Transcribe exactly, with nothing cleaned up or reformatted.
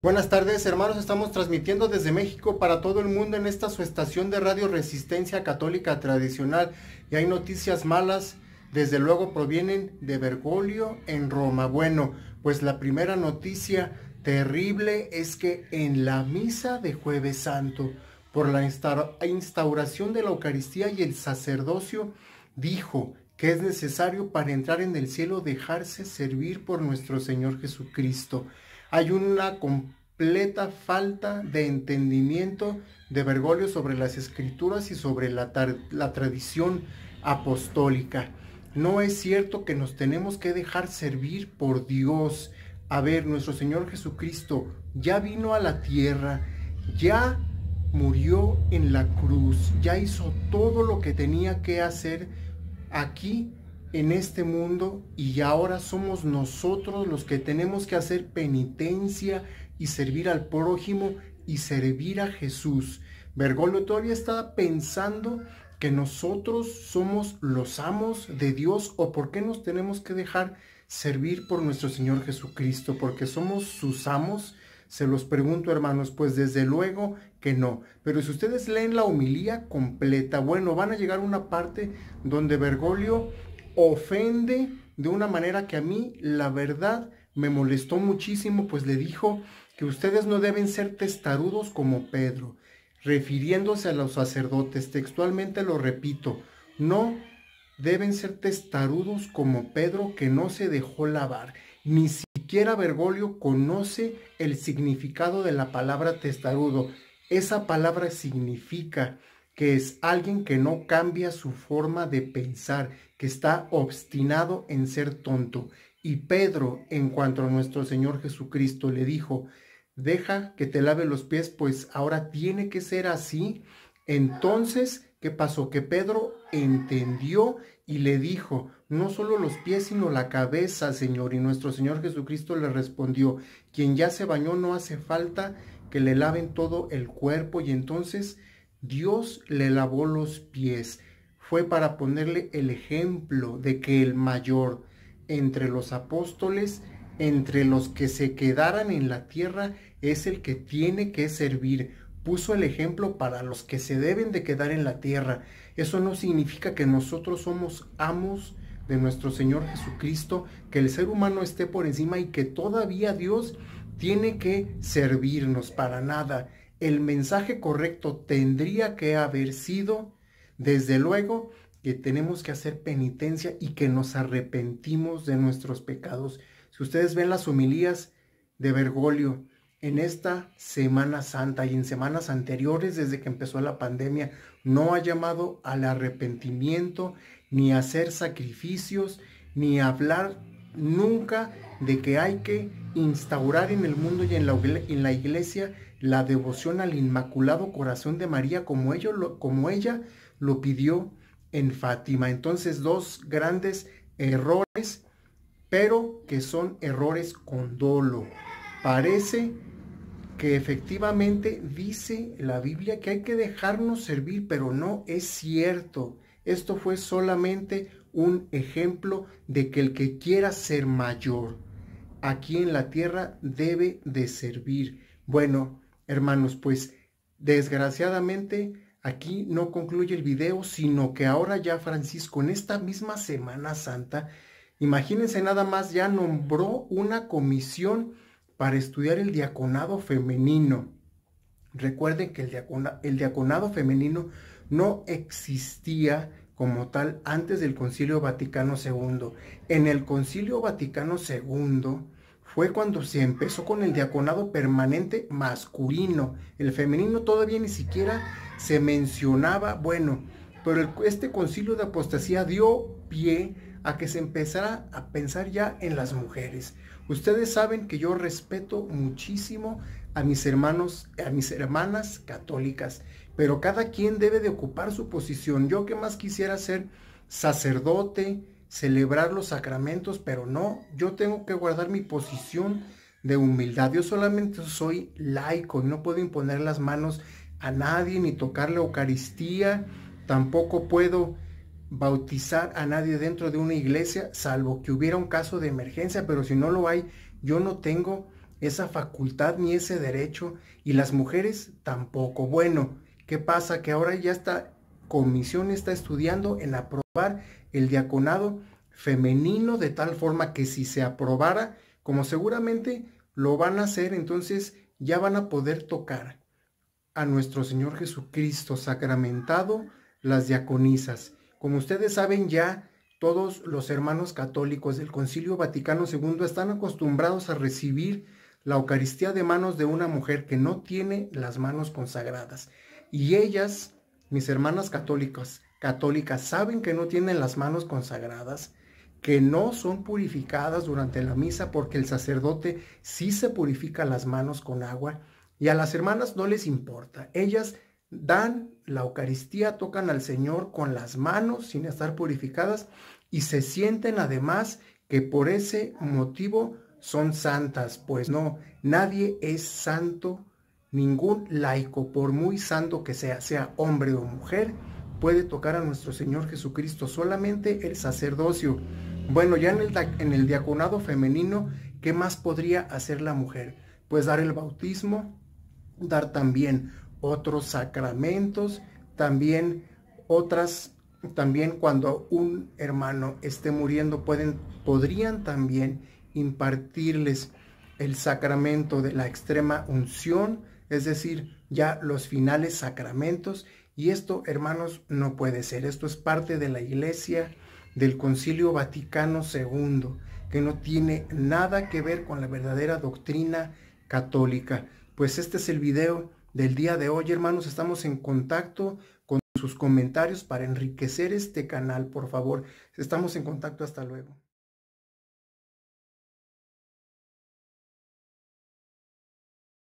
Buenas tardes, hermanos. Estamos transmitiendo desde México para todo el mundo en esta su estación de radio Resistencia Católica Tradicional. Y hay noticias malas, desde luego provienen de Bergoglio en Roma. Bueno, pues la primera noticia terrible es que en la misa de Jueves Santo, por la instauración de la Eucaristía y el sacerdocio, dijo que es necesario para entrar en el cielo dejarse servir por nuestro Señor Jesucristo. Hay una completa falta de entendimiento de Bergoglio sobre las Escrituras y sobre la, la tradición apostólica. No es cierto que nos tenemos que dejar servir por Dios. A ver, nuestro Señor Jesucristo ya vino a la tierra, ya murió en la cruz, ya hizo todo lo que tenía que hacer aquí en este mundo, y ahora somos nosotros los que tenemos que hacer penitencia y servir al prójimo y servir a Jesús. Bergoglio todavía está pensando que nosotros somos los amos de Dios, o por qué nos tenemos que dejar servir por nuestro Señor Jesucristo, porque somos sus amos. Se los pregunto, hermanos, pues desde luego que no. Pero si ustedes leen la homilía completa, bueno, van a llegar a una parte donde Bergoglio ofende de una manera que a mí, la verdad, me molestó muchísimo, pues le dijo que ustedes no deben ser testarudos como Pedro, refiriéndose a los sacerdotes. Textualmente lo repito, no deben ser testarudos como Pedro, que no se dejó lavar. Ni siquiera Bergoglio conoce el significado de la palabra testarudo. Esa palabra significa que es alguien que no cambia su forma de pensar, que está obstinado en ser tonto. Y Pedro, en cuanto a nuestro Señor Jesucristo, le dijo: deja que te lave los pies, pues ahora tiene que ser así. Entonces, ¿qué pasó? Que Pedro entendió y le dijo: no solo los pies, sino la cabeza, Señor. Y nuestro Señor Jesucristo le respondió: quien ya se bañó no hace falta que le laven todo el cuerpo. Y entonces Dios le lavó los pies. Fue para ponerle el ejemplo de que el mayor entre los apóstoles, entre los que se quedaran en la tierra, es el que tiene que servir. Puso el ejemplo para los que se deben de quedar en la tierra. Eso no significa que nosotros somos amos de nuestro Señor Jesucristo, que el ser humano esté por encima y que todavía Dios tiene que servirnos, para nada. El mensaje correcto tendría que haber sido, desde luego, que tenemos que hacer penitencia y que nos arrepentimos de nuestros pecados. Si ustedes ven las homilías de Bergoglio en esta Semana Santa y en semanas anteriores, desde que empezó la pandemia, no ha llamado al arrepentimiento, ni a hacer sacrificios, ni a hablar nunca de que hay que instaurar en el mundo y en la, en la iglesia la devoción al Inmaculado Corazón de María, como ella, lo, como ella lo pidió en Fátima. Entonces, dos grandes errores, pero que son errores con dolo. Parece que efectivamente dice la Biblia que hay que dejarnos servir, pero no es cierto. Esto fue solamente un ejemplo de que el que quiera ser mayor aquí en la tierra debe de servir. Bueno, hermanos, pues desgraciadamente aquí no concluye el video, sino que ahora ya Francisco, en esta misma Semana Santa, imagínense nada más, ya nombró una comisión para estudiar el diaconado femenino. Recuerden que el, diacona, el diaconado femenino no existía como tal antes del Concilio Vaticano segundo. En el Concilio Vaticano segundo fue cuando se empezó con el diaconado permanente masculino. El femenino todavía ni siquiera se mencionaba. Bueno, pero el, este concilio de apostasía dio pie a que se empezara a pensar ya en las mujeres. Ustedes saben que yo respeto muchísimo a mis hermanos, a mis hermanas católicas, pero cada quien debe de ocupar su posición. Yo que más quisiera ser sacerdote, celebrar los sacramentos, pero no, yo tengo que guardar mi posición de humildad. Yo solamente soy laico y no puedo imponer las manos a nadie, ni tocar la Eucaristía, tampoco puedo bautizar a nadie dentro de una iglesia, salvo que hubiera un caso de emergencia, pero si no lo hay, yo no tengo esa facultad ni ese derecho, y las mujeres tampoco. Bueno, ¿qué pasa? Que ahora ya esta comisión está estudiando en aprobar el diaconado femenino, de tal forma que si se aprobara, como seguramente lo van a hacer, entonces ya van a poder tocar a nuestro Señor Jesucristo sacramentado las diaconisas. Como ustedes saben, ya todos los hermanos católicos del Concilio Vaticano segundo están acostumbrados a recibir la Eucaristía de manos de una mujer que no tiene las manos consagradas. Y ellas, mis hermanas católicas, católicas, saben que no tienen las manos consagradas, que no son purificadas durante la misa, porque el sacerdote sí se purifica las manos con agua, y a las hermanas no les importa. Ellas dan la Eucaristía, tocan al Señor con las manos sin estar purificadas, y se sienten además que por ese motivo son santas. Pues no, nadie es santo, ningún laico, por muy santo que sea, sea hombre o mujer, puede tocar a nuestro Señor Jesucristo, solamente el sacerdocio. Bueno, ya en el, en el diaconado femenino, ¿qué más podría hacer la mujer? Pues dar el bautismo, dar también otros sacramentos, también otras, también cuando un hermano esté muriendo, pueden, podrían también impartirles el sacramento de la extrema unción, es decir, ya los finales sacramentos. Y esto, hermanos, no puede ser. Esto es parte de la Iglesia del Concilio Vaticano segundo, que no tiene nada que ver con la verdadera doctrina católica. Pues este es el video del día de hoy, hermanos. Estamos en contacto con sus comentarios para enriquecer este canal, por favor. Estamos en contacto, hasta luego.